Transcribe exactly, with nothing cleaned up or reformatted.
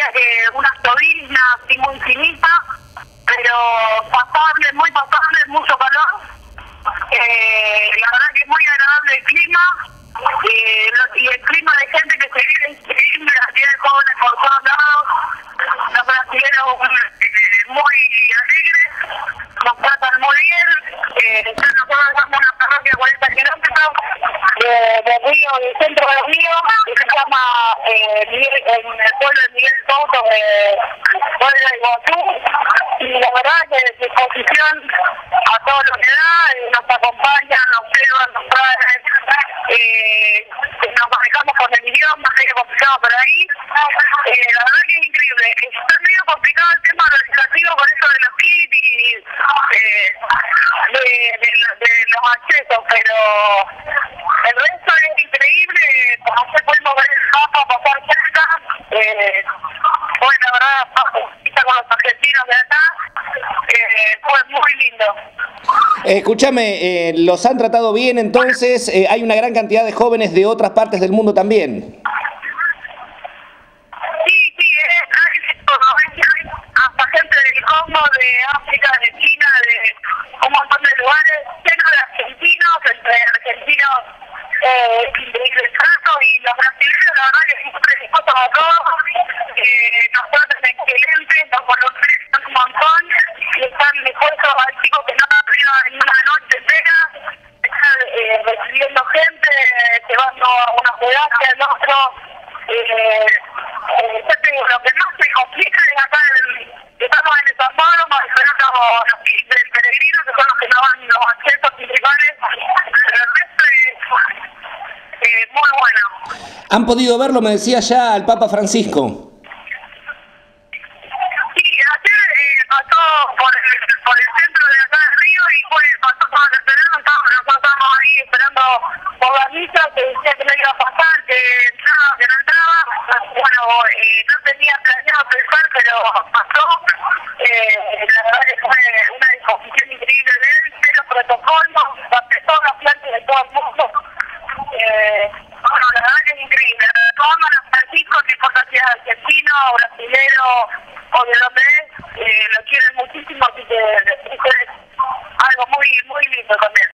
que una llovizna así muy finita, pero pasable, muy pasable, mucho calor. Eh, la verdad que es muy agradable el clima, eh, lo, y el clima de gente que se vive increíble, la cantidad de jóvenes por todos lados, los brasileños eh, muy alegres, nos tratan muy bien. Eh, nosotros somos una parroquia de cuarenta kilómetros de, de Río, del centro de Río, que se llama eh, Miguel, en el pueblo de Miguel Souto, de Pueblo de Iguazú, y la verdad que de disposición a todo lo que da, eh, nos acompañan, nos llevan, nos traen, eh, nos manejamos con el idioma, medio complicado por ahí. Eh, la verdad que es increíble. Está medio complicado el tema organizativo con eso de los kits y eh, de, de, de los accesos, pero el resto es increíble. Como se pudimos ver el mapa pasar cerca, eh, fue la verdad está con los argentinos de acá, eh, fue muy lindo. Eh, escúchame, eh, ¿los han tratado bien entonces? Eh, ¿hay una gran cantidad de jóvenes de otras partes del mundo también? Sí, sí, eh, hay de todo, hay, hay hasta gente del Congo, de África, de China, de un montón de lugares, lleno de argentinos, entre argentinos eh, del trato y los brasileños, la verdad que siempre dispuestos a todos, eh, nos tratan excelente, nos voluntarian un montón y están dispuestos al chico que no ha tenido en una noche entera, están eh, recibiendo gente, llevando a una pedazos al otro. Eh, eh, yo te digo, lo que más se complica es acá el, estamos en el San Pablo, esperando los kits del peregrino, que son los que nos dan los accesos principales, pero el resto es eh, muy bueno. ¿Han podido verlo, me decía ya, al Papa Francisco? Sí, ayer eh, pasó por el, por el centro de acá del río y fue, pasó por la catedral, estábamos, nosotros estábamos ahí esperando por la misa, que decía que no iba a pasar, que entraba, que no entraba. Bueno, eh, no tenía planeado pensar, pero pasó. Eh, la verdad que fue una disposición increíble de él, cero protocolos, aceptó las plantas de todo el mundo. Eh, bueno, la verdad que es increíble. Todos aman a Francisco, no importa si es argentino, brasilero o de donde es,